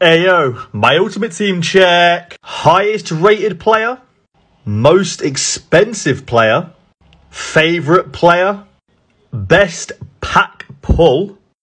Ayo, my ultimate team check. Highest rated player, most expensive player, favorite player, best pack pull,